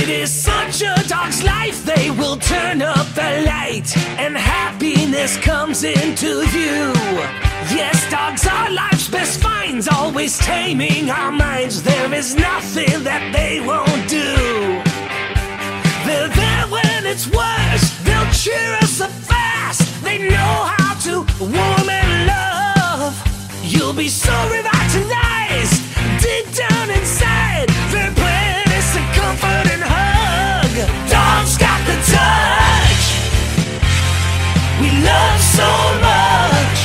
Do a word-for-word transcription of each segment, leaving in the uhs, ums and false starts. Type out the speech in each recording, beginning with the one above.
It is such a dog's life, they will turn up the light, and happiness comes into view. Yes, dogs are life's best finds, always taming our minds. There is nothing that they won't do. They're there when it's worse, they'll cheer us up fast. They know how to warm and love. You'll be so revitalized, deep down inside. Their plan is to comfort and hug. Dogs got the touch we love so much.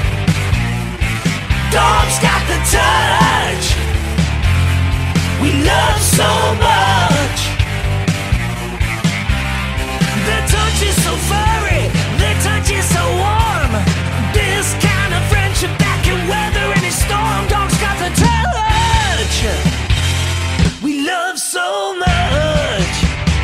Dogs got the touch we love so much. Their touch is so furry, their touch is so warm. This kind of friendship that can weather any storm. Dogs got the touch we love so much.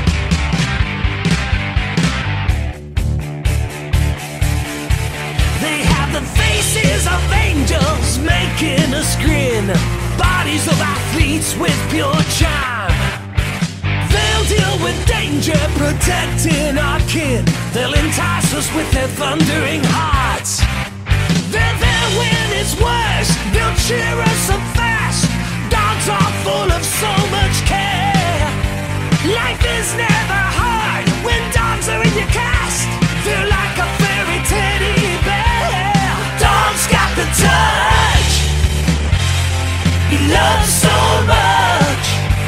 They have the faces of angels making us grin, bodies of athletes with pure charm. They'll deal with danger, protecting our kin. They'll entice us with their thundering hearts. They're there when it's worse, they'll cheer us up fast. Dogs are full of so much care. Life is never hard when dogs are in your cast. They're like a fairy teddy bear. Dogs got the touch we love so much.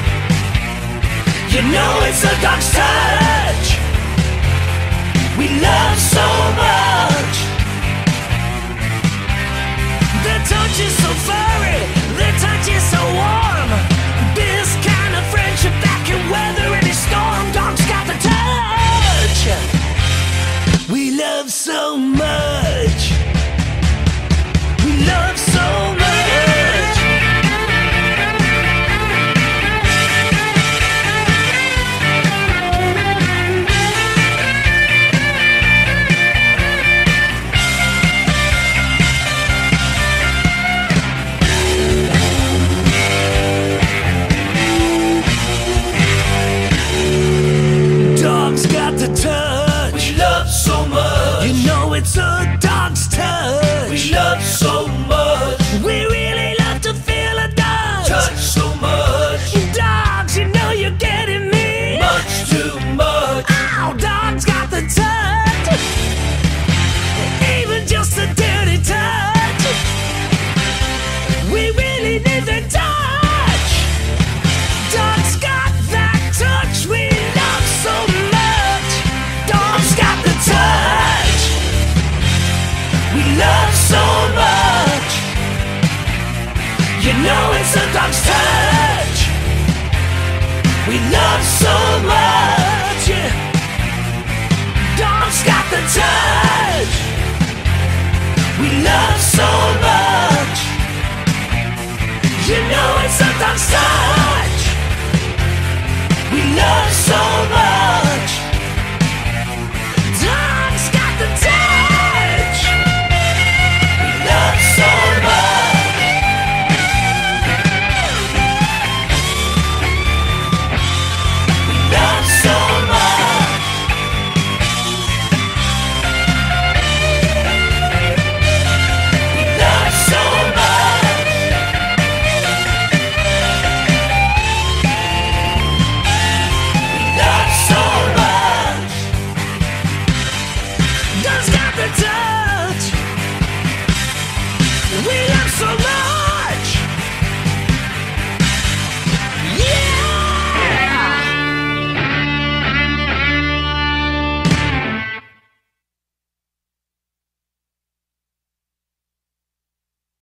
You know it's a dog's touch we love so much. Their touch is so furry, their touch is so warm. This kind of friendship that can weather any storm. Dogs got the touch we love so much. We love so much. Dogs got the touch we love so much. You know it's a dog's touch we love so much. We really love to feel a dog's touch so much. Dogs, you know you're getting me much too much. Ow, dogs got the touch, even just a dirty touch. We really need their touch. Dogs got that touch we love so much. Dogs got the touch we love so much. You know it's a dog's touch we love so much. Yeah. Dogs got the touch we love so much. You know it's a dog's touch we love so much.